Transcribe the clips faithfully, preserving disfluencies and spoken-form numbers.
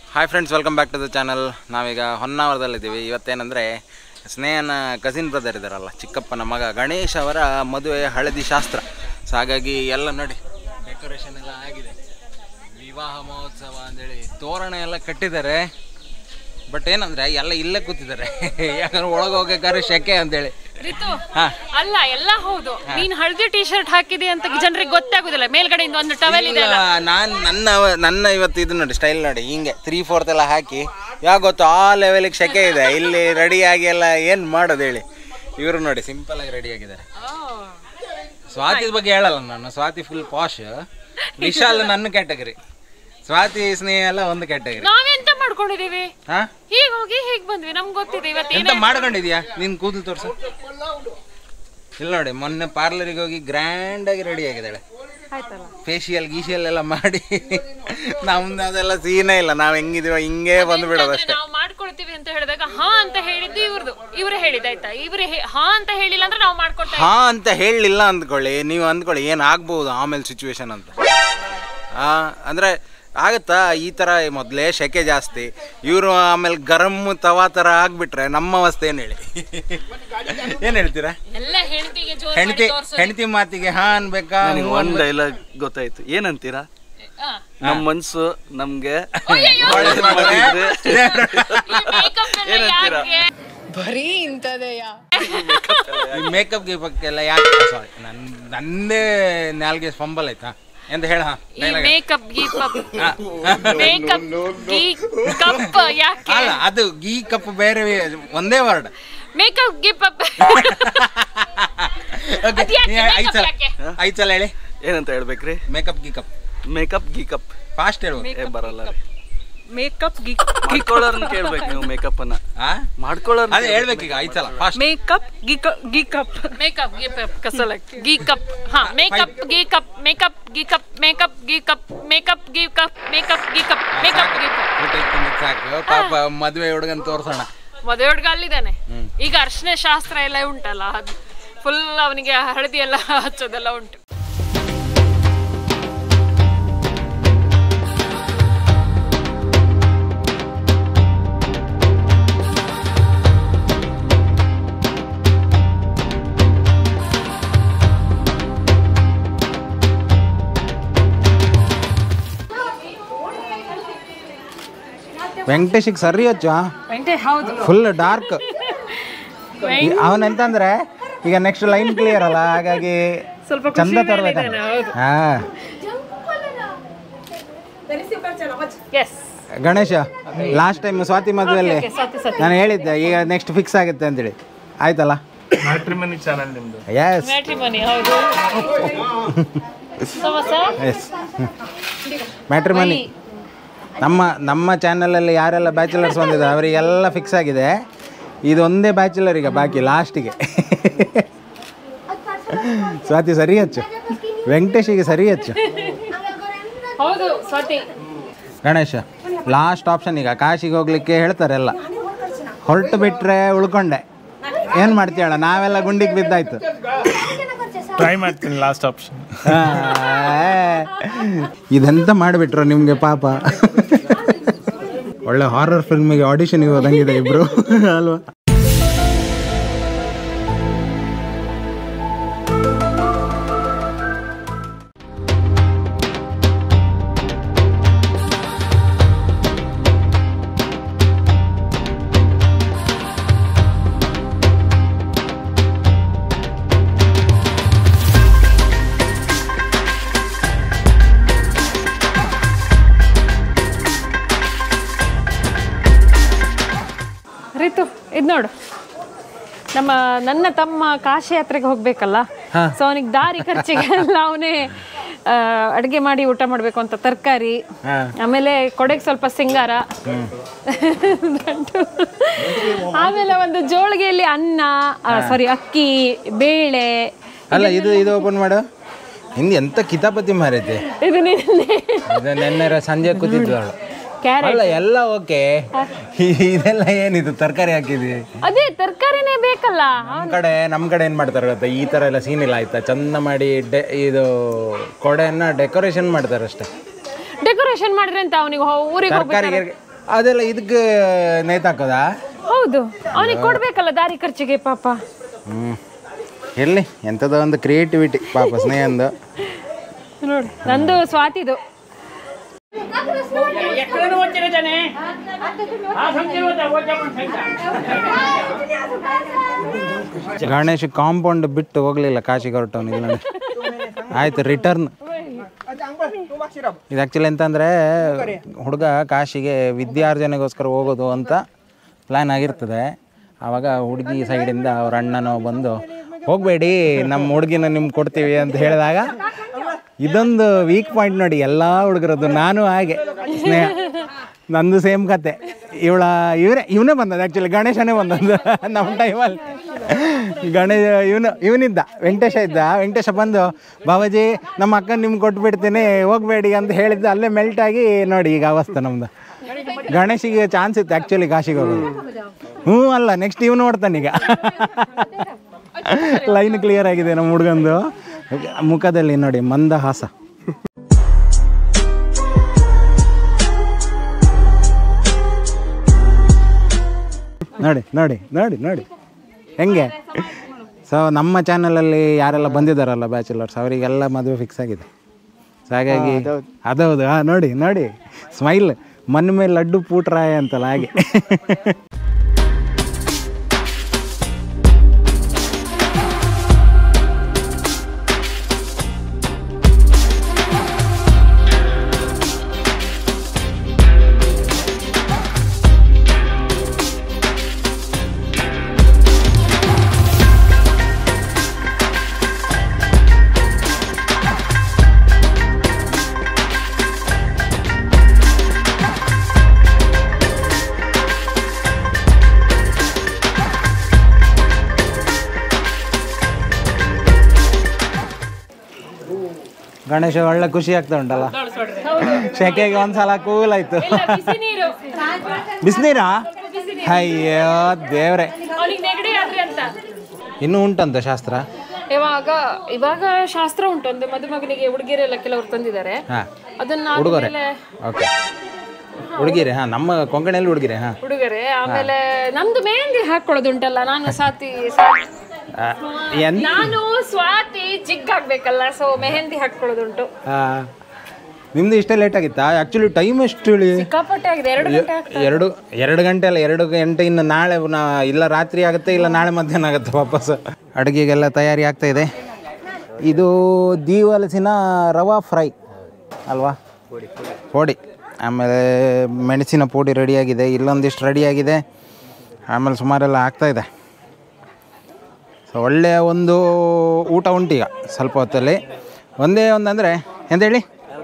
Hi friends, welcome back to the channel. ನಾವೀಗ ಹೊನ್ನಾವರದಲ್ಲಿದ್ದೀವಿ. ಇವತ್ತೇನೆಂದರೆ Snehana cousin brother ಇದ್ದಾರಲ್ಲ, ಚಿಕ್ಕಪ್ಪನ ಮಗ ಗಣೇಶ್ ಅವರ ಮದುವೆ ಹಳದಿ ಶಾಸ್ತ್ರ. ಸೊ ಹಾಗಾಗಿ ಎಲ್ಲ ನೋಡಿ ಡೆಕೋರೇಷನ್ ಎಲ್ಲ ಆಗಿದೆ. ವಿವಾಹ ಮಹೋತ್ಸವ ಅಂದೇಳಿ ತೋರಣ ಎಲ್ಲ ಕಟ್ಟಿದ್ದಾರೆ. ಬಟ್ ಏನಂದ್ರೆ ಎಲ್ಲ ಇಲ್ಲೇ ಕೂತಿದ್ದಾರೆ, ಯಾಕಂದ್ರೆ ಒಳಗೆ ಹೋಗ್ಬೇಕಾದ್ರೆ ಶೆಕೆ ಅಂತೇಳಿ. ಅಲ್ಲ ಎಲ್ಲ ಹೌದು, ನೀನ್ ಹಳದಿ ಟಿ ಶರ್ಟ್ ಹಾಕಿದೆ ಅಂತ ಜನರಿಗೆ ಗೊತ್ತಾಗುದಿಲ್ಲ. ಮೇಲ್ಗಡೆಯಿಂದ ಒಂದು ಟವೆಲ್ ಇದೆ. ನಾನು ನನ್ನ ನನ್ನ ಇವತ್ತು ಇದು ನೋಡಿ ಸ್ಟೈಲ್ ನೋಡಿ, ಹಿಂಗೆ ತ್ರೀ ಫೋರ್ತ್ ಎಲ್ಲ ಹಾಕಿ, ಯಾಕೆ ಗೊತ್ತು ಆ ಲೆವೆಲಿಗೆ ಶೆಕೆ ಇದೆ ಇಲ್ಲಿ. ರೆಡಿಯಾಗಿ ಎಲ್ಲ ಏನು ಮಾಡೋದು ಹೇಳಿ. ಇವರು ನೋಡಿ ಸಿಂಪಲ್ ಆಗಿ ರೆಡಿ ಆಗಿದ್ದಾರೆ. ಸ್ವಾತಿ ಬಗ್ಗೆ ಹೇಳಲ್ಲ ನಾನು, ಸ್ವಾತಿ ಫುಲ್ ಪಾಶ್. ವಿಶಾಲ್ ನನ್ನ ಕ್ಯಾಟಗರಿ, ಸ್ವಾತಿ ಸ್ನೇಹ ಎಲ್ಲ ಒಂದು ಕ್ಯಾಟಗರಿ. ನಾವೆಂತ ಮಾಡ್ಕೊಂಡಿದೀವಿ, ಹೀಗ್ ಹೋಗಿ ಹೀಗ್ ಬಂದ್ವಿ. ನಮ್ಗೆ ಗೊತ್ತಿದೆ ಇವತ್ತು ಎಂತ ಮಾಡ್ಕೊಂಡಿದ್ಯಾ ನಿನ್ ಕೂದಲು ತೋರ್ಸು. ಇಲ್ಲ ನೋಡಿ, ಮೊನ್ನೆ ಪಾರ್ಲರಿಗೆ ಹೋಗಿ ಗ್ರ್ಯಾಂಡ್ ಆಗಿ ರೆಡಿ ಆಗಿದ್ದಾಳೆ. ಫೇಶಿಯಲ್ ಗೀಶಿಯಲ್ ಎಲ್ಲ ಮಾಡಿ. ನಮ್ದು ಅದೆಲ್ಲ ಸೀನೇ ಇಲ್ಲ, ನಾವ್ ಹೆಂಗಿದೀವ ಹಿಂಗೇ ಬಂದ್ಬಿಡೋದು ಅಷ್ಟೇ. ನಾವು ಮಾಡ್ಕೊಳ್ತೀವಿ ಅಂತ ಹೇಳಿದಾಗ ಹಾ ಅಂತ ಹೇಳಿದ್ದು ಇವ್ರದ್ದು, ಇವ್ರೆ ಹೇಳಿದಾಯ್ತಾ. ಇವ್ರೆ ಹಾ ಅಂತ ಹೇಳಿಲ್ಲ ಅಂದ್ರೆ ನಾವು ಮಾಡ್ಕೊಳ್ತೀವಿ. ಹಾ ಅಂತ ಹೇಳಿಲ್ಲ ಅಂದ್ಕೊಳ್ಳಿ, ನೀವು ಅಂದ್ಕೊಳ್ಳಿ ಏನ್ ಆಗ್ಬಹುದು ಆಮೇಲೆ ಸಿಚುವೇಶನ್ ಅಂತ. ಆ ಅಂದ್ರೆ ಆಗತ್ತಾ ಈ ಥರ ಮೊದಲೇ ಶೆಕೆ ಜಾಸ್ತಿ, ಇವರು ಆಮೇಲೆ ಗರಂ ತವಾ ಥರ ಆಗ್ಬಿಟ್ರೆ ನಮ್ಮ ಅವಸ್ಥೆ ಏನು ಹೇಳಿ. ಏನು ಹೇಳ್ತೀರಾ? ಹೆಂಡತಿ ಹೆಂಡತಿ ಮಾತಿಗೆ ಹಾ ಅನ್ಬೇಕಾ? ಒಂದು ಡೈಲಾಗ್ ಗೊತ್ತಾಯ್ತು, ಏನಂತೀರಾ? ನಮ್ಮ ಮನ್ಸು ನಮ್ಗೆ ಏನಂತೀರಾ? ಬರೀ ಇಂಥದೆಯ ಮೇಕಪ್ ಗೀಪಕ್ಕೆಲ್ಲ ಯಾಕೆ? ಸಾರಿ, ನನ್ ನಂದೇ ನಾಲ್ಗೆ ಫಂಬಲ್ ಆಯ್ತಾ ಎಂತ ಹೇಳ. ಮೇಕಪ್ ಗೀಕಪ್ ಮೇಕಪ್ ಗೀ ಕಪ್ ಯಾಕೆ? ಅಲ್ಲ, ಅದು ಗೀ ಕಪ್ ಬೇರೆ, ಒಂದೇ ವರ್ಡ್. ಮೇಕಪ್ ಗೀಪಪ್ ಐದು ಸಲ ಐದು ಸಲ ಹೇಳಿ. ಏನಂತ ಹೇಳ್ಬೇಕ್ರಿ? ಮೇಕಪ್ ಗೀಕಪ್ ಮೇಕಪ್ ಗೀಕಪ್ ಫಾಸ್ಟ್ ಹೇಳು. ಬರಲ್ಲ ರೀ. ಮೇಕಪ್ ಗೀ ಮಾಡ್ಕೊಳ್ಳೋರ್ನ ಕೇಳ್ಬೇಕು ನೀವು. ಮೇಕಪ್ ಅನ್ನ ಮಾಡ್ಕೊಳ್ಳೋರ್ ಅದೇ ಹೇಳ್ಬೇಕು ಈಗ ಐದು ಸಲ ಫಾಸ್ಟ್. ಮೇಕಪ್ ಗೀಕಪ್ ಮೇಕಪ್ ಗೀಕಪ್ ಕಸಲಕ್ಕೆ ಗೀಕಪ್. ಹಾ, ಮೇಕಪ್ ಗೀಕಪ್ ಮೇಕಪ್ ಗೀಕಪ್ ಮೇಕಪ್ ಗೀಕಪ್ ಮೇಕಪ್ ಗೀಕಪ್ ಮೇಕಪ್ ಗೀಕಪ್ ಮೇಕಪ್ ಗೀಕಪ್ ಸಾಕು. ಪಾಪ ಮದುವೆ ಹುಡುಗನ್ ತೋರ್ಸೋಣ. ಮದುವೆ ಹುಡುಗ ಅಲ್ಲಿದ್ದಾನೆ. ಈಗ ಅರ್ಶಿನ ಶಾಸ್ತ್ರ ಎಲ್ಲ ಉಂಟಲ್ಲ, ಫುಲ್ ಅವನಿಗೆ ಹಳದಿ ಎಲ್ಲ ಹಚ್ಚೋದೆಲ್ಲ ಉಂಟು. ವೆಂಕಟೇಶಿಗೆ ಸರಿ ಹಚ್ಚು. ಹೌದು, ಫುಲ್ ಡಾರ್ಕ್. ಅವನೆಂತಂದ್ರೆ ಈಗ ನೆಕ್ಸ್ಟ್ ಲೈನ್ ಕ್ಲಿಯರ್ ಅಲ್ಲ, ಹಾಗಾಗಿ ಸ್ವಲ್ಪ ಚಂದ ತರಬೇಕು. ಹಾ, ಗಣೇಶ ಲಾಸ್ಟ್ ಟೈಮ್ ಸ್ವಾತಿ ಮದುವೆಯಲ್ಲಿ ನಾನು ಹೇಳಿದ್ದೆ ಈಗ ನೆಕ್ಸ್ಟ್ ಫಿಕ್ಸ್ ಆಗುತ್ತೆ ಅಂತೇಳಿ. ಆಯ್ತಲ್ಲ? ಮ್ಯಾಟ್ರಿಮನಿ ಚಾನಲ್ ನಿಮ್ದು. Yes, matrimony. ಹೌದು, ಎಸ್, ಮ್ಯಾಟ್ರಿಮನಿ. ನಮ್ಮ ನಮ್ಮ ಚಾನಲಲ್ಲಿ ಯಾರೆಲ್ಲ ಬ್ಯಾಚುಲರ್ಸ್ ಬಂದಿದ್ದಾರೆ ಅವರಿಗೆಲ್ಲ ಫಿಕ್ಸ್ ಆಗಿದೆ. ಇದೊಂದೇ ಬ್ಯಾಚುಲರ್ ಈಗ ಬಾಕಿ ಲಾಸ್ಟಿಗೆ. ಸ್ವಾತಿ ಸರಿ ಹಚ್ಚು, ವೆಂಕಟೇಶಿಗೆ ಸರಿ ಹಚ್ಚು. ಹೌದು ಸ್ವಾತಿ. Ganesha last option. ಈಗ ಕಾಶಿಗೆ ಹೋಗ್ಲಿಕ್ಕೆ ಹೇಳ್ತಾರೆ ಎಲ್ಲ, ಹೊರಟು ಬಿಟ್ರೆ ಉಳ್ಕೊಂಡೆ. ಏನು ಮಾಡ್ತೀಯಳ? ನಾವೆಲ್ಲ ಗುಂಡಿಗೆ ಬಿದ್ದಾಯ್ತು. ಟ್ರೈ ಮಾಡ್ತೀನಿ ಲಾಸ್ಟ್ ಆಪ್ಷನ್. ಇದೆಂತ ಮಾಡಿಬಿಟ್ರು ನಿಮಗೆ ಪಾಪ. ಒಳ್ಳೆ ಹಾರರ್ ಫಿಲ್ಮಿಗೆ ಆಡಿಷನ್ಗೆ ಹೋದಂಗಿದೆ ಇಬ್ರು ಅಲ್ವಾ? ರಿತು, ಇದು ನೋಡು, ನಮ್ಮ ನನ್ನ ತಮ್ಮ ಕಾಶಿ ಯಾತ್ರೆಗೆ ಹೋಗ್ಬೇಕಲ್ಲ, ಸೊ ಅವನಿಗೆ ದಾರಿ ಖರ್ಚಿಗೆ ಎಲ್ಲ ಅವನೇ ಅಡುಗೆ ಮಾಡಿ ಊಟ ಮಾಡಬೇಕು ಅಂತ ತರಕಾರಿ, ಆಮೇಲೆ ಕೊಡೆಗೆ ಸ್ವಲ್ಪ ಸಿಂಗಾರ, ಆಮೇಲೆ ಒಂದು ಜೋಳಿಗೆಯಲ್ಲಿ ಅನ್ನ, ಸಾರಿ ಅಕ್ಕಿ, ಬೇಳೆ. ಅಲ್ಲ, ಇದು ಇದು ಓಪನ್ ಮಾಡು. ಹಿಂದೆ ಎಂತ ಕಿತಾಪತಿ ಮಾರೈತೆ ಇದು. ನೆನ್ನೆ ಸಂಜೆ ಕೂತಿದ್ವು ಅವಳು. ಅಲ್ಲ ಎಲ್ಲ ಓಕೆ, ಇದೆಲ್ಲ ಏನಿದು ತರಕಾರಿ ಹಾಕಿದ್ವಿ? ಅದೇ ತರಕಾರಿನೇ ಬೇಕಲ್ಲ. ನಮ್ಮ ಕಡೆ ನಮ್ಮ ಕಡೆ ಏನ್ ಮಾಡ್ತಾರೆ ಗೊತ್ತಾ, ಈ ತರ ಎಲ್ಲ ಸೀನ್ ಇಲ್ಲ ಆಯ್ತಾ, ಚಂದ ಮಾಡಿ ಇದು ಕೊಡೆಯನ್ನ ಡೆಕೋರೇಷನ್ ಮಾಡ್ತಾರೆ ಅಷ್ಟೇ. ಡೆಕೋರೇಷನ್ ಮಾಡಿದ್ರೆ ಅಂತ ಅವನಿಗೆ ಊರಿಗೆ ತರಕಾರಿಗೆ ಅದೆಲ್ಲ ಇದಕ್ಕೆ ನೇತಾಕೋದಾ? ಹೌದು, ಅವನಿಗೆ ಕೊಡ್ಬೇಕಲ್ಲ ದಾರಿ ಖರ್ಚಿಗೆ ಪಾಪ. ಹ್ಞೂ ಇರಲಿ, ಎಂಥದೋ ಒಂದು ಕ್ರಿಯೇಟಿವಿಟಿ ಪಾಪ ಸ್ನೇಹಂದು. ನೋಡಿ ನಂದು ಸ್ವಾತಿದು. ಗಣೇಶ್ ಕಾಂಪೌಂಡ್ ಬಿಟ್ಟು ಹೋಗ್ಲಿಲ್ಲ, ಕಾಶಿಗೆ ಹೊರಟವನು. ಇಲ್ಲ ಆಯ್ತು, ರಿಟರ್ನ್. ಇದು ಆ್ಯಕ್ಚುಲಿ ಎಂತಂದರೆ ಹುಡುಗ ಕಾಶಿಗೆ ವಿದ್ಯಾರ್ಜನೆಗೋಸ್ಕರ ಹೋಗೋದು ಅಂತ ಪ್ಲ್ಯಾನ್ ಆಗಿರ್ತದೆ. ಆವಾಗ ಹುಡುಗಿ ಸೈಡಿಂದ ಅವ್ರ ಅಣ್ಣನೋ ಬಂದು ಹೋಗಬೇಡಿ, ನಮ್ಮ ಹುಡುಗಿನ ನಿಮ್ಗೆ ಕೊಡ್ತೀವಿ ಅಂತ ಹೇಳಿದಾಗ ಇದೊಂದು ವೀಕ್ ಪಾಯಿಂಟ್ ನೋಡಿ ಎಲ್ಲ ಹುಡುಗರದ್ದು. ನಾನು ಹಾಗೆ, ಸ್ನೇಹ ನಂದು ಸೇಮ್ ಕತೆ. ಇವಳ ಇವರೇ ಇವನೇ ಬಂದದ್ದು, ಆ್ಯಕ್ಚುಲಿ ಗಣೇಶನೇ ಬಂದದ್ದು ನಮ್ಮ ಟೈಮಲ್ಲಿ. ಗಣೇಶ ಇವನು ಇವನಿದ್ದ, ವೆಂಕಟೇಶ ಇದ್ದ. ವೆಂಕಟೇಶ ಬಂದು ಬಾಬಾಜಿ ನಮ್ಮ ಅಕ್ಕನ ನಿಮ್ಗೆ ಕೊಟ್ಬಿಡ್ತೀನಿ ಹೋಗಬೇಡಿ ಅಂತ ಹೇಳಿದ್ದು, ಅಲ್ಲೇ ಮೆಲ್ಟ್ ಆಗಿ ನೋಡಿ ಈಗ ಅವಸ್ಥೆ ನಮ್ಮದು. ಗಣೇಶಿಗೆ ಚಾನ್ಸ್ ಇತ್ತು ಆ್ಯಕ್ಚುಲಿ ಕಾಶಿಗೆ ಹೋಗೋದು. ಹ್ಞೂ ಅಲ್ಲ, ನೆಕ್ಸ್ಟ್ ಇವನು ನೋಡ್ತಾನೀಗ. ಲೈನ್ ಕ್ಲಿಯರ್ ಆಗಿದೆ ನಮ್ಮ ಹುಡುಗಂದು. ಮುಖದಲ್ಲಿ ನೋಡಿ ಮಂದಹಾಸ. ನೋಡಿ ನೋಡಿ ನೋಡಿ ನೋಡಿ ಹೆಂಗೆ. ಸೊ ನಮ್ಮ ಚಾನಲಲ್ಲಿ ಯಾರೆಲ್ಲ ಬಂದಿದ್ದಾರಲ್ಲ ಬ್ಯಾಚುಲರ್ಸ್, ಅವರಿಗೆಲ್ಲ ಮದುವೆ ಫಿಕ್ಸ್ ಆಗಿದೆ. ಸೊ ಹಾಗಾಗಿ ಅದೌದು, ಹಾಂ ನೋಡಿ ನೋಡಿ ಸ್ಮೈಲ್, ಮನ್ ಮೇಲೆ ಲಡ್ಡು ಪೂಟ್ರಾಯ ಅಂತಲ್ಲ ಹಾಗೆ. ಗಣೇಶ ಒಳ್ಳೆ ಖುಷಿ ಆಗ್ತಾ ಉಂಟಲ್ಲ, ಶೆಕೆಗೆ ಒಂದ್ಸಲ ಕೂಲ್ ಆಯ್ತು. ಬಿಸಿನೀರಾ? ಅಯ್ಯೋ ದೇವ್ರೆ, ಇನ್ನೂ ಉಂಟಂತ ಶಾಸ್ತ್ರ? ಇವಾಗ ಇವಾಗ ಶಾಸ್ತ್ರ ಉಂಟು, ಅಂದ್ರೆ ಮದುಮಗನಿಗೆ ಉಡುಗೊರೆಲ್ಲ ಕೆಲವರು ತಂದಿದ್ದಾರೆ. ಅದನ್ನ ಉಡುಗೊರೆ, ಓಕೆ ಉಡುಗೊರೆ. ಹಾ, ನಮ್ಮ ಕೊಂಕಣಿಯಲ್ಲಿ ಉಡುಗೊರೆ. ಹಾ, ಉಡುಗೊರೆ. ಆಮೇಲೆ ನಮ್ದು ಮೆಹಂದಿ ಹಾಕೊಳ್ಳೋದುಂಟಲ್ಲ, ನಾನು ಸಾತಿ ನಾನು ಸ್ವಾತಿ ಜಿಗ್ ಆಗ್ಬೇಕಲ್ಲ, ಸೊ ಮೆಹಂದಿ ಹಾಕೊಳ್ಳೋದುಂಟು. ನಿಮ್ದು ಇಷ್ಟೇ ಲೇಟ್ ಆಗಿತ್ತಾ? ಆ್ಯಕ್ಚುಲಿ ಟೈಮ್ ಎಷ್ಟು ಹೇಳಿ? ಸಿಕ್ಕಾಪಟ್ಟೆ ಆಗಿದೆ, ಎರಡು ಗಂಟೆ. ಎರಡು ಎರಡು ಗಂಟೆ ಅಲ್ಲ, ಎರಡು ಗಂಟೆ. ಇನ್ನು ನಾಳೆ ನಾ ಇಲ್ಲ ರಾತ್ರಿ ಆಗುತ್ತೆ, ಇಲ್ಲ ನಾಳೆ ಮಧ್ಯಾಹ್ನ ಆಗುತ್ತೆ ವಾಪಸ್. ಅಡುಗೆಗೆಲ್ಲ ತಯಾರಿ ಆಗ್ತಾ ಇದೆ. ಇದು ದೀವಲಸಿನ ರವಾ ಫ್ರೈ ಅಲ್ವಾ, ಪೋಡಿ. ಆಮೇಲೆ ಮೆಣಸಿನ ಪುಡಿ ರೆಡಿಯಾಗಿದೆ, ಇಲ್ಲೊಂದಿಷ್ಟು ರೆಡಿಯಾಗಿದೆ. ಆಮೇಲೆ ಸುಮಾರೆಲ್ಲ ಆಗ್ತಾಯಿದೆ. ಸೊ ಒಳ್ಳೆಯ ಒಂದು ಊಟ ಉಂಟೀಗ ಸ್ವಲ್ಪ ಹೊತ್ತಲ್ಲಿ. ಒಂದೇ ಒಂದಂದರೆ ಎಂದೇಳಿ,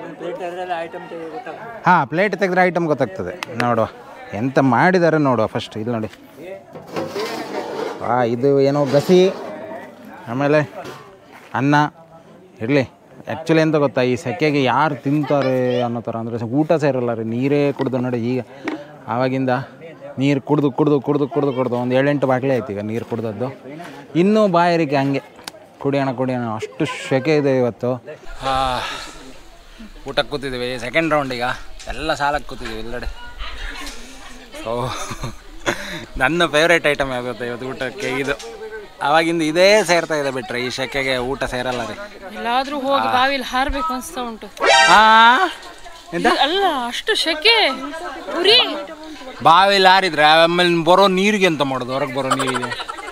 ಹಾಂ ಪ್ಲೇಟ್ ತೆಗೆದ್ರೆ ಐಟಮ್ ಗೊತ್ತಾಗ್ತದೆ. ನೋಡುವ ಎಂತ ಮಾಡಿದ್ದಾರೆ ನೋಡುವ ಫಸ್ಟ್. ಇಲ್ಲಿ ನೋಡಿ, ಹಾಂ ಇದು ಏನೋ ಗಸಿ, ಆಮೇಲೆ ಅನ್ನ ಇರಲಿ. ಆ್ಯಕ್ಚುಲಿ ಎಂತ ಗೊತ್ತಾ, ಈ ಸೆಕೆಗೆ ಯಾರು ತಿಂತಾರೆ ಅನ್ನೋ ಥರ ಅಂದರೆ ಊಟ ಸೇರಲ್ಲ ರೀ. ನೀರೇ ಕುಡ್ದು ನೋಡಿ, ಈಗ ಆವಾಗಿಂದ ನೀರು ಕುಡ್ದು ಕುಡ್ದು ಕುಡ್ದು ಕುಡ್ದು ಕುಡ್ದು ಒಂದು ಏಳೆಂಟು ಬಾಟ್ಲಿ ಆಯ್ತು ಈಗ ನೀರು ಕುಡ್ದದ್ದು. ಇನ್ನೂ ಬಾಯಾರಿಕೆ ಹಂಗೆ, ಕುಡಿಯೋಣ ಕುಡಿಯೋಣ ಅಷ್ಟು ಸೆಕೆ ಇದೆ ಇವತ್ತು. ಊಟಕ್ಕೆ ಕೂತಿದ್ದೀವಿ, ಸೆಕೆಂಡ್ ರೌಂಡ್. ಈಗ ಎಲ್ಲ ಸಾಲಕ್ಕೆ ಕೂತಿದ್ದೀವಿ ಎಲ್ಲೆಡೆ. ಸೊ ನನ್ನ ಫೇವ್ರೇಟ್ ಐಟಮ್ ಆಗುತ್ತೆ ಇವತ್ತು ಊಟಕ್ಕೆ ಇದು. ಆವಾಗಿಂದ ಇದೇ ಸೇರ್ತಾ ಇದೆ, ಬಿಟ್ರೆ ಈ ಸೆಕೆಗೆ ಊಟ ಸೇರಲ್ಲ ರೀ. ಎಲ್ಲಾದ್ರೂ ಹೋಗಿ ಬಾವಿಲಿ ಹಾರಬೇಕು ಅನಿಸ್ತಾ ಉಂಟು. ಅಲ್ಲ ಅಷ್ಟು ಸೆಕೆ, ಉರಿ. ಬಾವಿಲಿ ಹಾರಿದ್ರೆ ಆಮೇಲೆ ಬರೋ ನೀರಿಗೆ ಎಂತ ಮಾಡೋದು? ಹೊರಗೆ ಬರೋ ನೀರಿಗೆ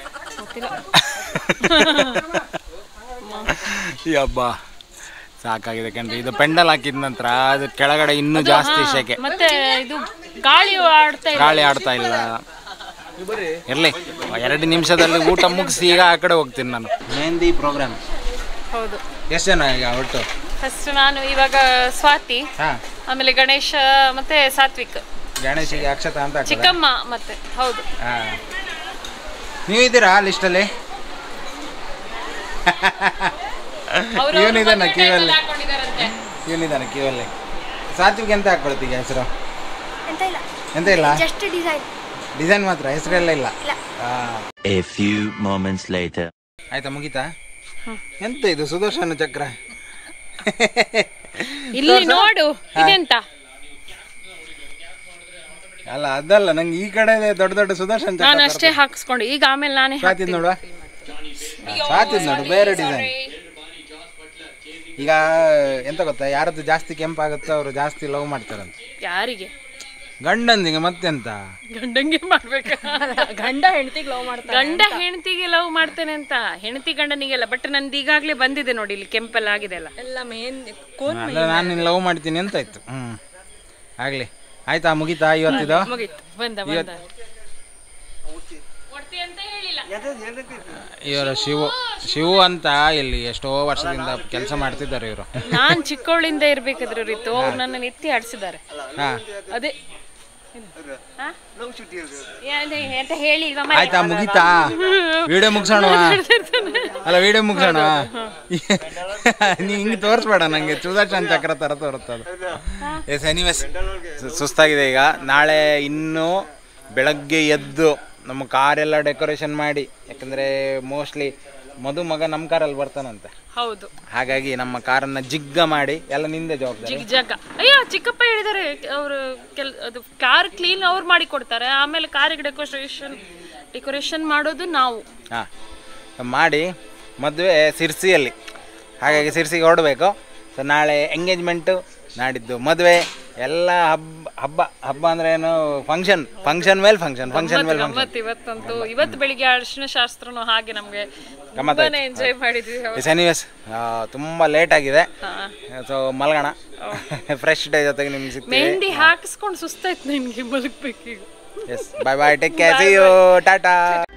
ಈ ಹಬ್ಬ ಸಾಕಾಗಿದೆ ಕಣ್ರಿ. ಇದು ಪೆಂಡಲ್ ಹಾಕಿದ ನಂತರ ಅದು ಕೆಳಗಡೆ ಇನ್ನೂ ಜಾಸ್ತಿ ಸೆಕೆ. ಮತ್ತೆ ಇದು ಗಾಳಿ ಆಡ್ತಾ ಇಲ್ಲ, ಗಾಳಿ ಆಡ್ತಾ ಇಲ್ಲ. ಇರಲಿ, ಎರಡು ನಿಮಿಷದಲ್ಲಿ ಊಟ ಮುಗಿಸಿ ಈಗ ಆ ಕಡೆ ಹೋಗ್ತೀನಿ ನಾನು. ಮೆಹಂದಿ ಪ್ರೋಗ್ರಾಮ್. ಹೌದು. ಎಷ್ಟು ಜನ ಈಗ ಒಟ್ಟು? ಫಸ್ಟ್ ನಾನು, ಇವಾಗ ಸ್ವಾತಿ, ಆಮೇಲೆ ಗಣೇಶ, ಮತ್ತೆ ಸಾತ್ವಿಕ್. ಗಣೇಶಿಗೆ ಅಕ್ಷತಾ ಅಂತ, ಚಿಕ್ಕಮ್ಮ ಮತ್ತೆ. ಹೌದು. ನೀವು ಇದ್ದೀರಾ ಲಿಸ್ಟಲ್ಲಿ? ಇವನಿದ್ದಾನೆ ಕ್ಯೂವಲ್ಲಿ, ಇವನಿದ್ದಾನೆ ಕ್ಯೂವಲ್ಲಿ. ಸಾತ್ವಿಕ್ ಎಂತ ಹಾಕೊಳ್ತೀಗ ಹೆಸರು? ಎಂತ ಇಲ್ಲ, ಡಿಸೈನ್ ಮಾತ್ರ, ಹೆಸರೆಲ್ಲ ಇಲ್ಲ. A few moments later. ಆಯ್ತಾ, ಮುಗೀತಾ? ಎಂತ ಇದು ಸುದರ್ಶನ ಚಕ್ರ? ಇಲ್ಲಿ ನೋಡು, ಇದೆಂತ? ಅಲ್ಲ ಅದಲ್ಲ ನಂಗೆ ಈ ಕಡೆ ದೊಡ್ಡ ದೊಡ್ಡ ಸುದರ್ಶನ್ ಚಕ್ರ ನಾನು ಅಷ್ಟೇ ಹಾಕಿಸ್ಕೊಂಡು ಈಗ ಆಮೇಲೆ ನಾನೇ ಸಾತಿದ್ ನೋಡುವ ಸಾತಿದ್ ನೋಡು ಬೇರೆ ಡಿಸೈನ್. ಈಗ ಎಂತ ಗೊತ್ತಾ, ಯಾರದ್ದು ಜಾಸ್ತಿ ಕೆಂಪಾಗುತ್ತೋ ಅವರು ಜಾಸ್ತಿ ಲವ್ ಮಾಡ್ತಾರಂತ. ಯಾರಿಗೆ? ಗಂಡಂದಿಗೆ ಮತ್ತೆಂತ, ಗಂಡಂಗೆ ಮಾಡ್ಬೇಕ. ಗಂಡ ಹೆಂಡತಿಗೆ ಲವ್ ಮಾಡ್ತಾರೆ. ಗಂಡ ಹೆಂಡತಿಗೆ ಲವ್ ಮಾಡ್ತೇನೆ ಅಂತ, ಹೆಂಡತಿ ಗಂಡನಿಗೆಲ್ಲ. ಬಟ್ ನಂದು ಈಗಾಗಲೇ ಬಂದಿದೆ ನೋಡಿ, ಇಲ್ಲಿ ಕೆಂಪೆಲ್ಲ ಆಗಿದೆ ಅಲ್ಲ. ಎಲ್ಲ ಮೇನ್ ಕೋನ್ ಅಲ್ಲ ನಾನು ನಿನ್ನ ಲವ್ ಮಾಡ್ತೀನಿ ಅಂತ ಆಯ್ತು. ಹ್ಞೂ ಆಗಲಿ ಆಯ್ತಾ, ಮುಗೀತಾ ಇವತ್ತಿದು? ಮುಗೀತು, ಬಂದ ಬಂದ. ಇವರು ಶಿವು ಶಿವು ಅಂತ ಇಲ್ಲಿ ಎಷ್ಟೋ ವರ್ಷದಿಂದ ಕೆಲಸ ಮಾಡ್ತಿದ್ದಾರೆ ಇವರು. ನಾನ್ ಚಿಕ್ಕವಳಿಂದ ಇರ್ಬೇಕಾದ್ರೆ ರೀತು ಅವ್ರು ನನ್ನನ್ನು ಎತ್ತಿ ಆಡಿಸಿದ್ದಾರೆ. ಹಾಂ ಅದೇ ಅಂತ ಹೇಳಿ ಆಯ್ತಾ, ಮುಗೀತಾ? ವಿಡಿಯೋ ಮುಗಿಸೋಣ ಅಲ್ಲ, ವಿಡಿಯೋ ಮುಗಿಸೋಣ. ನೀ ಹಿಂಗೆ ತೋರಿಸ್ಬೇಡ ನನಗೆ, ಸುದರ್ಶನ್ ಚಕ್ರ ಥರ ತೋರುತ್ತದು. ಎಸ್ ಎನಿವೇಸ್, ಸುಸ್ತಾಗಿದೆ ಈಗ. ನಾಳೆ ಇನ್ನೂ ಬೆಳಗ್ಗೆ ಎದ್ದು ನಮ್ಮ ಕಾರೆಲ್ಲ ಡೆಕೋರೇಷನ್ ಮಾಡಿ, ಯಾಕಂದರೆ ಮೋಸ್ಟ್ಲಿ ಮದುಮಗ ನಮ್ಮ ಕಾರಲ್ಲಿ ಬರ್ತಾನಂತೆ. ಹೌದು, ಹಾಗಾಗಿ ನಮ್ಮ ಕಾರನ್ನು ಜಿಗ್ಗ ಮಾಡಿ ಎಲ್ಲ ನಿಂದೆ ಜವಾಬ್ದಾರಿ. ಜಿಗ್ ಜಗ. ಅಯ್ಯೋ ಚಿಕ್ಕಪ್ಪ ಹೇಳಿದ್ದಾರೆ, ಅವರು ಕೆಲ್ ಅದು ಕಾರ್ ಕ್ಲೀನ್ ಅವ್ರು ಮಾಡಿ ಕೊಡ್ತಾರೆ, ಆಮೇಲೆ ಕಾರಿಗೆ ಡೆಕೋರೇಷನ್ ಡೆಕೋರೇಷನ್ ಮಾಡೋದು ನಾವು. ಹಾಂ ಮಾಡಿ ಮದುವೆ ಸಿರ್ಸಿಯಲ್ಲಿ, ಹಾಗಾಗಿ ಸಿರ್ಸಿಗೆ ಹೊರಡಬೇಕು. ಸೊ ನಾಳೆ ಎಂಗೇಜ್ಮೆಂಟು, ನಾಡಿದ್ದು ಮದುವೆ, ಎಲ್ಲ ಹಬ್ಬ ಹಬ್ಬ ಹಬ್ಬ ಅಂದ್ರೆ ಏನು, ಫಂಕ್ಷನ್ ಫಂಕ್ಷನ್ ಮೇಲೆ ಫಂಕ್ಷನ್ ಫಂಕ್ಷನ್ ಮೇಲೆ ಫಂಕ್ಷನ್. ಇವತ್ತಂತೂ ಇವತ್ತು ಬೆಳಿಗ್ಗೆ ಅರಿಶಿನ ಶಾಸ್ತ್ರನೂ ಹಾಗೆ ನಮಗೆ ತುಂಬಾನೇ ಎಂಜಾಯ್ ಮಾಡಿದ್ವಿ. ಎನಿವೇಸ್ ತುಂಬ ಲೇಟ್ ಆಗಿದೆ, ಸೊ ಮಲಗೋಣ. ಫ್ರೆಶ್ ಡೇ ಜೊತೆಗೆ ನಿಮ್ಗೆ ಸಿಗ್ತೀವಿ. ಮೆಹಂದಿ ಹಾಕಿಸ್ಕೊಂಡು ಸುಸ್ತಾಯ್ತು ನನಗೆ, ಮಲಗಬೇಕೀಗ. Yes, bye bye, take care, see you, Tata.